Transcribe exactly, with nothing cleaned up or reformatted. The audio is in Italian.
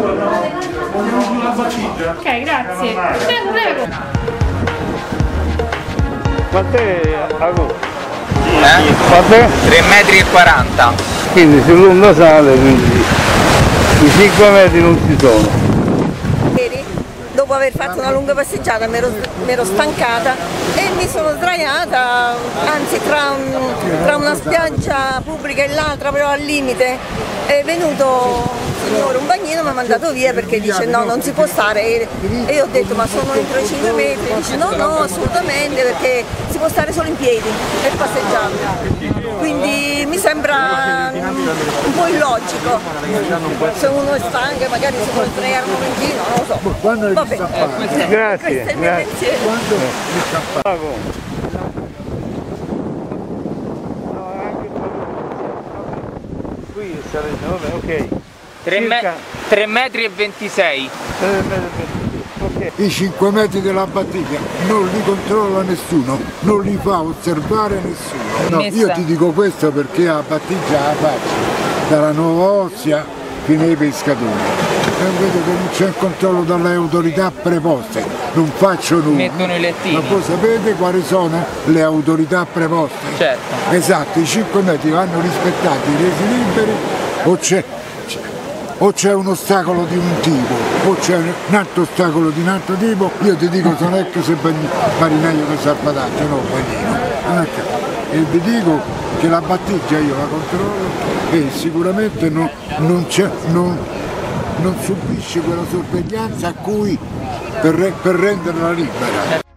Ok, grazie. Prego, prego. Quant'è agosto? Eh? Quant'è? tre metri e quaranta. Quindi sull'onda sale, quindi i cinque metri non ci sono. Ieri, dopo aver fatto una lunga passeggiata, mi ero, mi ero stancata e mi sono sdraiata, anzi tra, un, tra una spiaggia pubblica e l'altra, però al limite, è venuto un signore, un bagnino, mi ha mandato via perché dice no, non si può stare, e io ho detto ma sono entro i cinque metri, dice no, no, assolutamente, perché si può stare solo in piedi per passeggiare. Quindi mi sembra un po' illogico, se uno è stanco magari si può sdraiare un momentino, non lo so. Vabbè, Grazie. questo è il mio pensiero. Qui sarebbe, vabbè, ok. tre metri e ventisei. Ok. I cinque metri della battigia non li controlla nessuno, non li fa osservare nessuno. No, io ti dico questo perché a battigia la faccio dalla Nuova Ostia fino ai pescatori. E vedo che non c'è il controllo dalle autorità preposte, non faccio nulla. Mettono i lettini. Ma voi sapete quali sono le autorità preposte? Certo. Esatto, i cinque metri vanno rispettati, resi liberi, o c'è o c'è un ostacolo di un tipo, o c'è un altro ostacolo di un altro tipo. Io ti dico, sono ex marinaio che salvataggio, no, bagnino. E vi dico che la battigia io la controllo e sicuramente non, non, non, non subisce quella sorveglianza a cui per, per renderla libera.